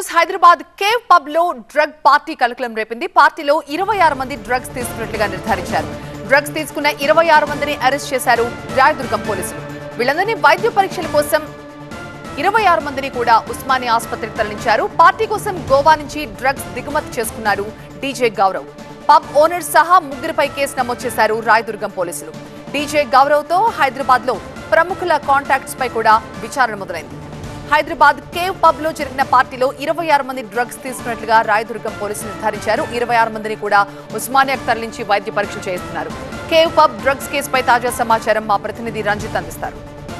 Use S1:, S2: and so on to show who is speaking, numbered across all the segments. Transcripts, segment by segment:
S1: News Hyderabad cave pub లో drug party కలకలం రేపింది. పార్టీలో 26 మంది డ్రగ్స్ తీసుకున్నట్లుగా నిర్ధారించారు. డ్రగ్స్ తీసుకున్న 26 మందిని అరెస్ట్ చేశారు రాయదుర్గం పోలీసులు. వీళ్ళందరినీ వైద్య పరీక్షల కోసం 26 మందిని కూడా ఉస్మానియా ఆసుపత్రికి తరలించారు. పార్టీ కోసం గోవా నుంచి డ్రగ్స్ దిగుమతి చేసుకున్నారు డీజే గౌరవ్. పబ్ ఓనర్ సహా ముగ్గురిపై కేసు నమోదు చేశారు రాయదుర్గం పోలీసులు. డీజే గౌరవ్ తో హైదరాబాద్ లో ప్రముఖుల కాంటాక్ట్స్ పై కూడా విచారణ మొదలైంది. హైదరాబాద్ కేవ్ పబ్ లో జరిగిన పార్టీలో 26 మంది డ్రగ్స్ తీసుకున్నట్లుగా రాయదుర్గం పోలీసులు నిర్ధారించారు. 26 మందిని కూడా ఉస్మానియాకు తరలించి వైద్య పరీక్షలు చేస్తున్నారు. కేవ్ పబ్ డ్రగ్స్ కేసుపై తాజా సమాచారం మా ప్రతినిధి రంజిత్ అందిస్తారు.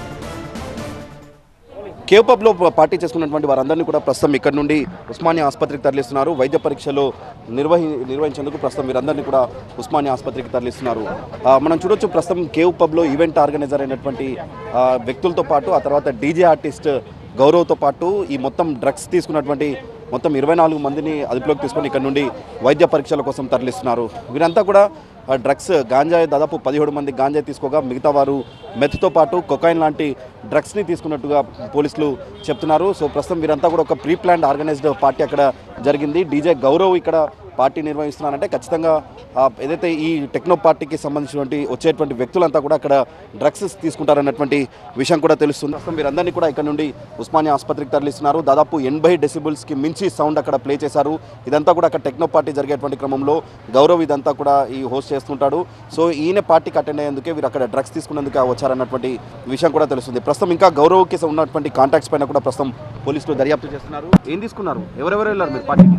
S2: కేవ్ పబ్లో పార్టీ చేసుకున్నటువంటి వారందరినీ కూడా ప్రస్తుతం ఇక్కడ నుండి ఉస్మానియా ఆసుపత్రికి తరలిస్తున్నారు. వైద్య పరీక్షలు నిర్వహించేందుకు ప్రస్తుతం వీరందరినీ కూడా ఉస్మానియా ఆసుపత్రికి తరలిస్తున్నారు. మనం చూడొచ్చు ప్రస్తుతం కేవ్ పబ్లో ఈవెంట్ ఆర్గనైజర్ అయినటువంటి వ్యక్తులతో పాటు ఆ తర్వాత డీజే ఆర్టిస్ట్ గౌరవ్తో పాటు ఈ మొత్తం డ్రగ్స్ తీసుకున్నటువంటి మొత్తం 24 మందిని అదుపులోకి తీసుకొని ఇక్కడ నుండి వైద్య పరీక్షల కోసం తరలిస్తున్నారు. వీరంతా కూడా డ్రగ్స్ గాంజాయి దాదాపు 17 మంది గాంజాయి తీసుకోగా మిగతా వారు మెత్తో పాటు కొకైన్ లాంటి డ్రగ్స్ని తీసుకున్నట్టుగా పోలీసులు చెప్తున్నారు. సో ప్రస్తుతం వీరంతా కూడా ఒక ప్రీ ప్లాన్డ్ ఆర్గనైజ్డ్ పార్టీ అక్కడ జరిగింది. డీజే గౌరవ్ ఇక్కడ పార్టీ నిర్వహిస్తున్నారంటే ఖచ్చితంగా ఏదైతే ఈ టెక్నో పార్టీకి సంబంధించినటువంటి వచ్చేటువంటి వ్యక్తులంతా కూడా అక్కడ డ్రగ్స్ తీసుకుంటారన్నటువంటి విషయం కూడా తెలుస్తుంది. ప్రస్తుతం వీరందరినీ కూడా ఇక్కడ నుండి ఉస్మానియా ఆసుపత్రికి తరలిస్తున్నారు. దాదాపు 80 డెసిబుల్స్కి మించి సౌండ్ అక్కడ ప్లే చేశారు. ఇదంతా కూడా అక్కడ టెక్నో పార్టీ జరిగేటువంటి క్రమంలో గౌరవ్ ఇదంతా కూడా ఈ హోస్ట్ చేస్తుంటాడు. సో ఈయన పార్టీకి అటెండ్ అయ్యేందుకే వీరు అక్కడ డ్రగ్స్ తీసుకునేందుకు వచ్చారన్నటువంటి విషయం కూడా తెలుస్తుంది. ప్రస్తుతం ఇంకా గౌరవ్కి ఉన్నటువంటి కాంటాక్ట్స్ పైన కూడా ప్రస్తుతం పోలీసులు దర్యాప్తు చేస్తున్నారు. ఏం తీసుకున్నారు, ఎవరెవరు వెళ్ళారు మీరు పార్టీకి?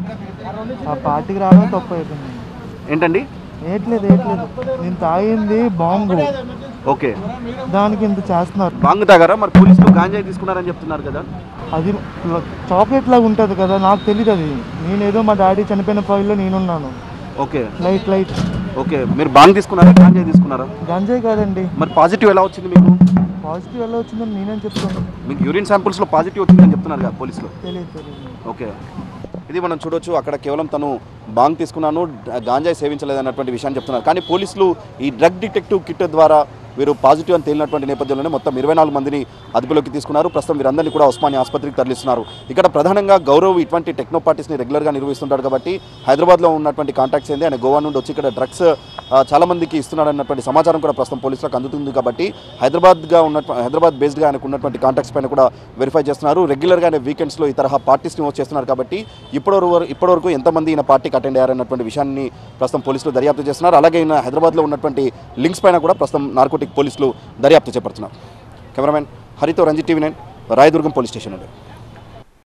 S3: ఆ పార్టీకి రావడం తప్పు అయిపోయింది.
S2: ఏంటండి?
S3: ఏట్లేదు నేను తాగింది బాంబు.
S2: ఓకే,
S3: దానికి ఇంత చేస్తున్నారు.
S2: బాంగ్ తాగారా? మరి పోలీసులు గాంజాయి తీసుకున్నారని చెప్తున్నారు కదా.
S3: అది చాక్లెట్ లాగా ఉంటుంది కదా, నాకు తెలియదు. అది నేనేదో మా డాడీ చనిపోయిన ఫైల్లో నేనున్నాను.
S2: Okay,
S3: light.
S2: ఓకే, మీరు బాంగ్ తీసుకున్నారా, గాంజాయి తీసుకున్నారా?
S3: గంజాయి కాదండి.
S2: మరి పాజిటివ్ ఎలా వచ్చింది మీకు?
S3: పాజిటివ్ ఎలా వచ్చిందని నేనేం చెప్తాను.
S2: మీకు యూరిన్ శాంపుల్స్లో పాజిటివ్ వచ్చిందని చెప్తున్నారు కదా పోలీసులు.
S3: తెలియదు.
S2: ఓకే, ఇది మనం చూడొచ్చు. అక్కడ కేవలం తను బాంగ్ తీసుకున్నాను, గాంజాయి సేవించలేదన్నటువంటి విషయాన్ని చెప్తున్నారు. కానీ పోలీసులు ఈ డ్రగ్ డిటెక్టివ్ కిట్ ద్వారా వీరు పాజిటివ్ అని తేలినటువంటి నేపథ్యంలోనే మొత్తం 24 మందిని అదుపులోకి తీసుకున్నారు. ప్రస్తుతం వీరందరినీ కూడా ఉస్మానియా ఆసుపత్రికి తరలిస్తున్నారు. ఇక్కడ ప్రధానంగా గౌరవ్ ఇటువంటి టెక్నో పార్టీస్ని రెగ్యులర్గా నిర్వహిస్తుంటాడు కాబట్టి హైదరాబాద్లో ఉన్నటువంటి కాంటాక్ట్స్ ఏంది, ఆయన గోవా నుండి వచ్చి ఇక్కడ డ్రగ్స్ చాలా మందికి ఇస్తున్నాడన్నటువంటి సమాచారం కూడా ప్రస్తుతం పోలీసులకు అందుతుంది. కాబట్టి హైదరాబాద్ బేస్డ్గా ఆయనకు ఉన్నటువంటి కాంటాక్ట్స్ పైన కూడా వెరిఫై చేస్తున్నారు. రెగ్యులర్గా ఆయన వీకెండ్స్లో ఈ తరహా పార్టీస్ని హోస్ట్ చేస్తున్నారు. కాబట్టి ఇప్పటివరకు ఎంతమంది ఈయన పార్టీకి అటెండ్ అయ్యారన్నటువంటి విషయాన్ని ప్రస్తుతం పోలీసులు దర్యాప్తు చేస్తున్నారు. అలాగే ఈయన హైదరాబాద్లో ఉన్నటువంటి లింక్స్ పైన కూడా ప్రస్తుతం నార్కోటిక్ పోలీసులు దర్యాప్తు చేపడుతున్నారు. కెమెరామెన్ హరితో Ranjith, TV 9, Rayadurgam police station నుండి.